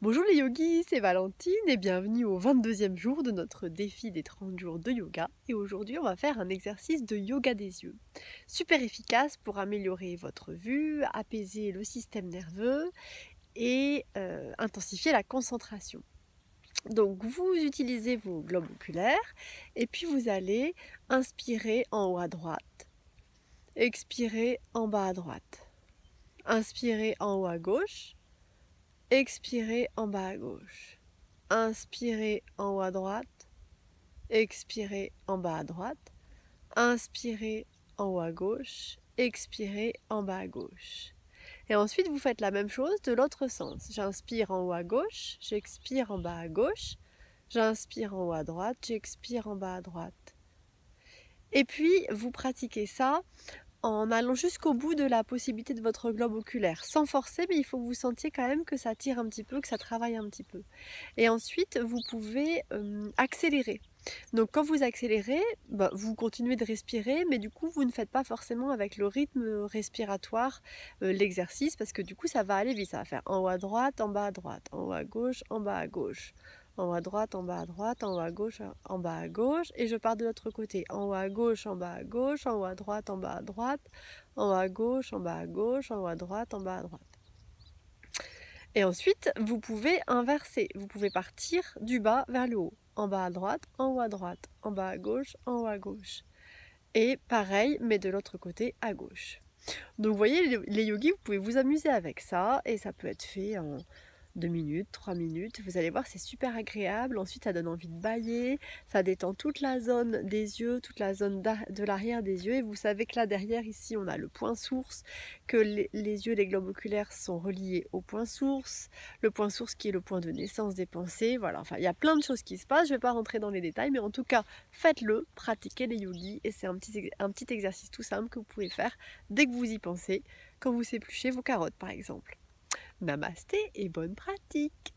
Bonjour les yogis, c'est Valentine et bienvenue au 22e jour de notre défi des 30 jours de yoga. Et aujourd'hui, on va faire un exercice de yoga des yeux. Super efficace pour améliorer votre vue, apaiser le système nerveux et intensifier la concentration. Donc vous utilisez vos globes oculaires et puis vous allez inspirer en haut à droite, expirer en bas à droite, inspirer en haut à gauche, expirez en bas à gauche. Inspirez en haut à droite. Expirez en bas à droite. Inspirez en haut à gauche. Expirez en bas à gauche. Et ensuite, vous faites la même chose de l'autre sens. J'inspire en haut à gauche. J'expire en bas à gauche. J'inspire en haut à droite. J'expire en bas à droite. Et puis, vous pratiquez ça en allant jusqu'au bout de la possibilité de votre globe oculaire, sans forcer, mais il faut que vous sentiez quand même que ça tire un petit peu, que ça travaille un petit peu. Et ensuite, vous pouvez accélérer. Donc quand vous accélérez, vous continuez de respirer, mais du coup, vous ne faites pas forcément avec le rythme respiratoire l'exercice, parce que du coup, ça va aller vite. Ça va faire en haut à droite, en bas à droite, en haut à gauche, en bas à gauche. En haut à droite, en bas à droite, en haut à gauche, en bas à gauche, et je pars de l'autre côté. En haut à gauche, en bas à gauche, en haut à droite, en bas à droite, en haut à gauche, en bas à gauche, en haut à droite, en bas à droite. Et ensuite, vous pouvez inverser. Vous pouvez partir du bas vers le haut. En bas à droite, en haut à droite, en bas à gauche, en haut à gauche. Et pareil, mais de l'autre côté à gauche. Donc vous voyez, les yogis, vous pouvez vous amuser avec ça, et ça peut être fait en 2 minutes, 3 minutes. Vous allez voir, c'est super agréable. Ensuite, ça donne envie de bâiller. Ça détend toute la zone des yeux, toute la zone de l'arrière des yeux. Et vous savez que là, derrière, ici, on a le point source, que les yeux, les globes oculaires sont reliés au point source. Le point source qui est le point de naissance des pensées. Voilà, enfin, il y a plein de choses qui se passent. Je ne vais pas rentrer dans les détails, mais en tout cas, faites-le, pratiquez les yogis. Et c'est un petit exercice tout simple que vous pouvez faire dès que vous y pensez, quand vous épluchez vos carottes, par exemple. Namasté et bonne pratique!